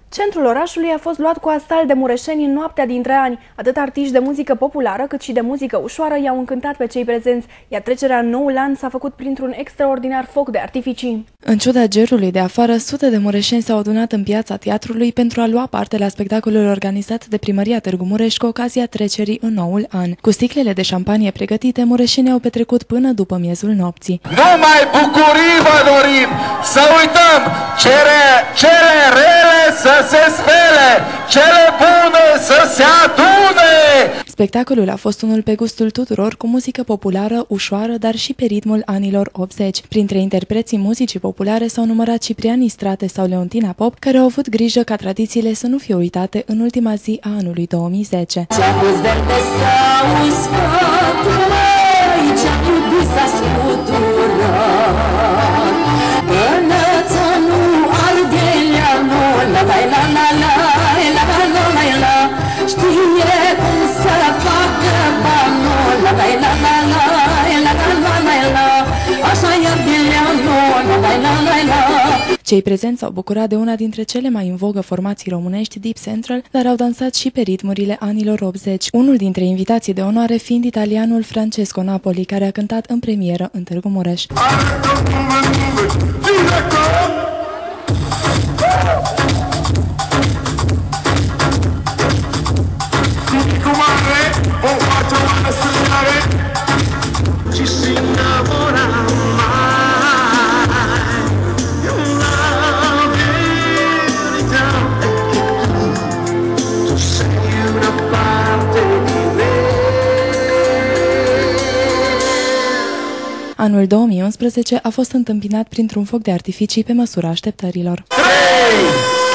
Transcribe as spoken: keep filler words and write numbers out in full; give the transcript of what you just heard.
Centrul orașului a fost luat cu asalt de mureșeni în noaptea dintre ani. Atât artiști de muzică populară cât și de muzică ușoară i-au încântat pe cei prezenți, iar trecerea în noul an s-a făcut printr-un extraordinar foc de artificii. În ciuda gerului de afară, sute de mureșeni s-au adunat în piața teatrului pentru a lua parte la spectacolul organizat de Primăria Târgu Mureș cu ocazia trecerii în noul an. Cu sticlele de șampanie pregătite, mureșenii au petrecut până după miezul nopții. Numai bucurii vă dorim! Să uităm cele, cele rele să se spele, cele bune să se adune! Spectacolul a fost unul pe gustul tuturor, cu muzică populară, ușoară, dar și pe ritmul anilor optzeci. Printre interpreții muzicii populare s-au numărat Ciprian Istrate sau Leontina Pop, care au avut grijă ca tradițiile să nu fie uitate în ultima zi a anului două mii zece. Cei prezenți s-au bucurat de una dintre cele mai în vogă formații românești, Deep Central, dar au dansat și pe ritmurile anilor optzeci, unul dintre invitații de onoare fiind italianul Francesco Napoli, care a cântat în premieră în Târgu Mureș. Anul două mii unsprezece a fost întâmpinat printr-un foc de artificii pe măsura așteptărilor. trei